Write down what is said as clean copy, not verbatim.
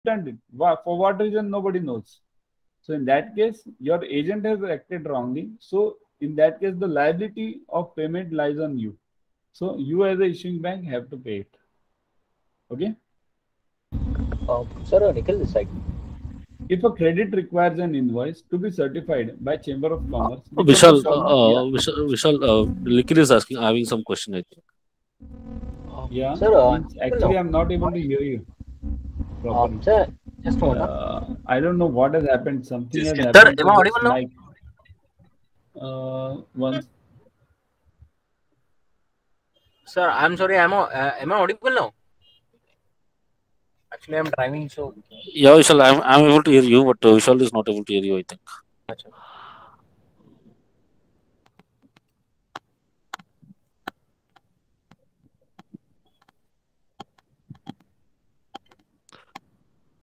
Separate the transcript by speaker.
Speaker 1: returned it. For what reason, nobody knows. So in that case, your agent has acted wrongly. So in that case, the liability of payment lies on you. So you as a issuing bank have to pay it. Okay.
Speaker 2: Sir, Nikhil this side.
Speaker 1: If a credit requires an invoice to be certified by Chamber of Commerce, which of the
Speaker 3: Vishal,
Speaker 1: following? Yeah.
Speaker 3: Nikhil is having some question, I think.
Speaker 1: Yeah.
Speaker 2: Sir,
Speaker 1: Means
Speaker 2: Nikhil,
Speaker 1: actually,
Speaker 2: no.
Speaker 1: I'm not able to hear you properly.
Speaker 2: Sir, just a moment.
Speaker 1: I don't know what has happened. Something has
Speaker 2: Sir,
Speaker 1: happened
Speaker 2: am
Speaker 1: to
Speaker 2: I
Speaker 1: this
Speaker 2: audible now?
Speaker 1: mic. Once.
Speaker 2: Sir, I'm sorry. Am I audible now? Actually, I'm driving, so.
Speaker 3: Yeah, Vishal, I'm able to hear you, but Vishal is not able to hear you, I think.